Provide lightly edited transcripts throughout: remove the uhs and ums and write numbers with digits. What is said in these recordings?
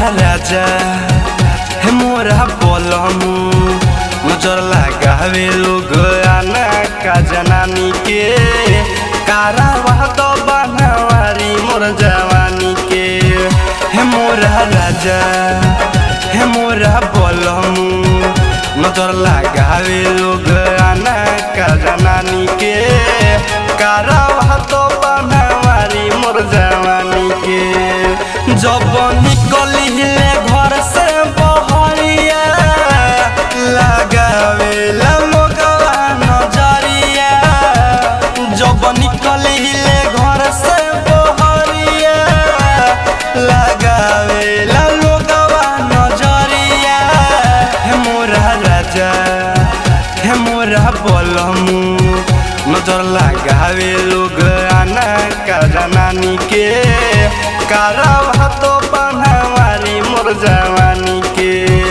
राजा हे मोरा बोलमु नजर लगावे लोग आना का जनानी के कारवा तो बनवारी मोर जवानी के हे मोरा राजा हे मोरा बोलमु नजर लगावे लोग आना का जनानी के कारवा तो बनवारी मोर जवानी के जब निकली घर से बहरिया लगावे लोगवा नजरिया जब निकली घर से बहरिया लगावे लोगवा नजरिया हे मोरा राजा हे मोरा बोलमु नजर लगावे लोग आना का जनानी के कारवा तो बनवारी मोर जवानी के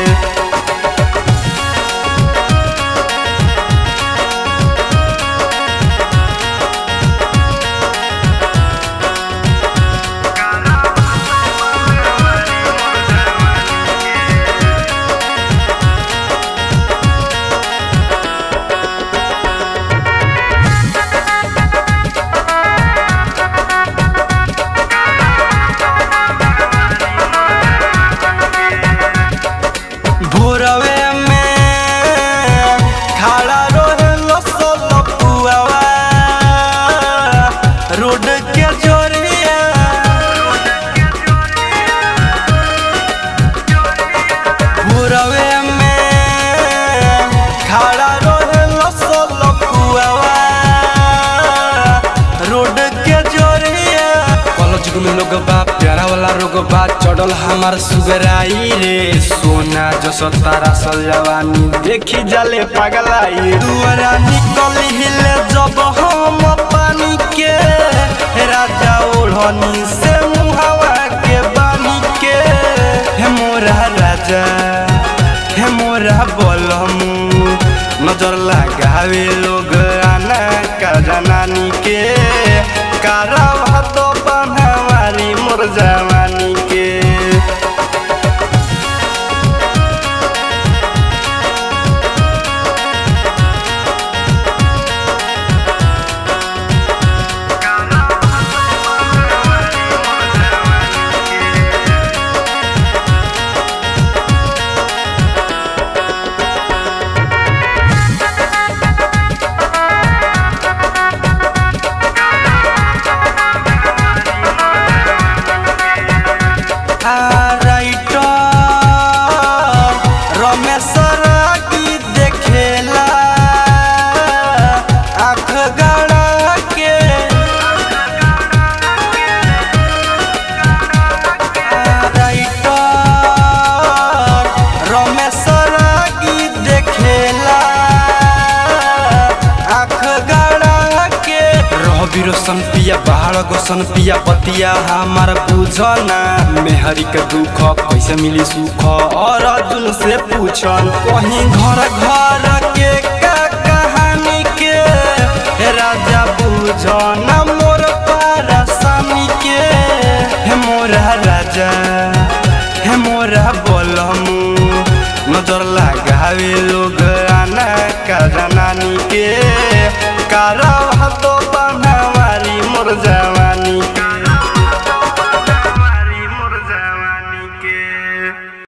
लोग बा प्यारा वाला रोग बा चढ़ल हमार सुगराई रे सोना जस तारा सल जवानी देखी जाले पगलाई दुआरा निकल हिले जब हम पानी के राजा ओढ़नी से मुहावा के बानी के हे मोरा राजा हे मोरा बोलमु नजर लगावे लोग आना का जनानी के कारवा तो बनवारी मोर जवानी के रोशन पिया बाहर गोसन पिया बतिया हमार बुझना मेहरी के दुख कैसे मिली सुख और अर्जुन से पूछन वहीं घर घर के का कहानी के राजा बुझना मोर परेशानी के हे मोरा राजा हे मोरा बोलमु नजर लगावे लोग आना का जनानी के कारवा तो